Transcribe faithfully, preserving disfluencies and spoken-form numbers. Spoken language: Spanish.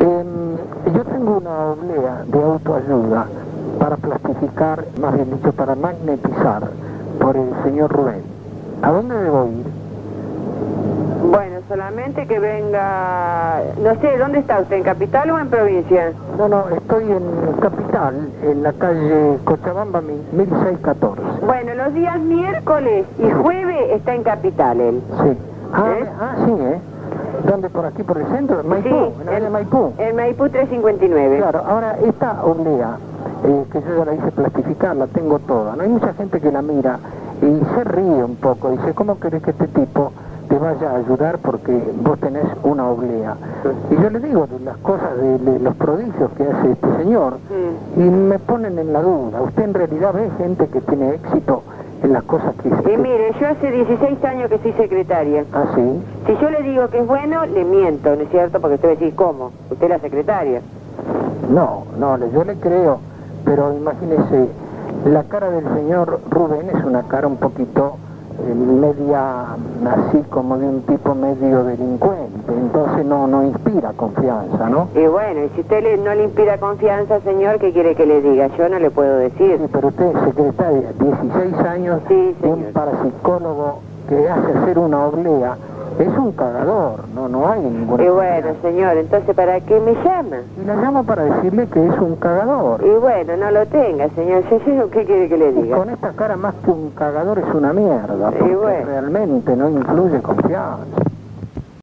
Eh, yo tengo una oblea de autoayuda para plastificar, más bien dicho, para magnetizar por el señor Rubén. ¿A dónde debo ir? Bueno, solamente que venga... No sé, ¿dónde está usted? ¿En capital o en provincia? No, no, estoy en Capital, en la calle Cochabamba mil seiscientos catorce. Bueno, los días miércoles y jueves está en capital él. Sí. Ah, ¿Eh? ah, sí, ¿eh? ¿Dónde? ¿Por aquí, por el centro? ¿Maipú? Sí, ¿En la área de Maipú? En Maipú trescientos cincuenta y nueve. Claro, ahora esta oblea, eh, que yo ya la hice plastificar, la tengo toda, ¿no? Hay mucha gente que la mira y se ríe un poco, dice, ¿cómo querés que este tipo te vaya a ayudar porque vos tenés una oblea? Y yo le digo de las cosas, de, de los prodigios que hace este señor, Mm. y me ponen en la duda. ¿Usted en realidad ve gente que tiene éxito en las cosas que hace? Y mire, yo hace dieciséis años que soy secretaria. ¿Ah, sí? Si yo le digo que es bueno, le miento, ¿no es cierto? Porque usted va a decir, ¿cómo? Usted es la secretaria. No, no, le- yo le creo, pero imagínese, la cara del señor Rubén es una cara un poquito eh, media, así como de un tipo medio delincuente, entonces no, no inspira confianza, ¿no? Y bueno, y si usted le- no le inspira confianza, señor, ¿qué quiere que le diga? Yo no le puedo decir. Sí, pero usted es secretaria, dieciséis años, Sí, de un señor. parapsicólogo que hace hacer una oblea, es un cagador, no, no hay ninguna Y bueno, confianza. señor, entonces, ¿para qué me llama? Y la llamo para decirle que es un cagador. Y bueno, no lo tenga, señor. Yo, yo, ¿qué quiere que le Y diga? con esta cara más que un cagador es una mierda, porque bueno. realmente no incluye confianza.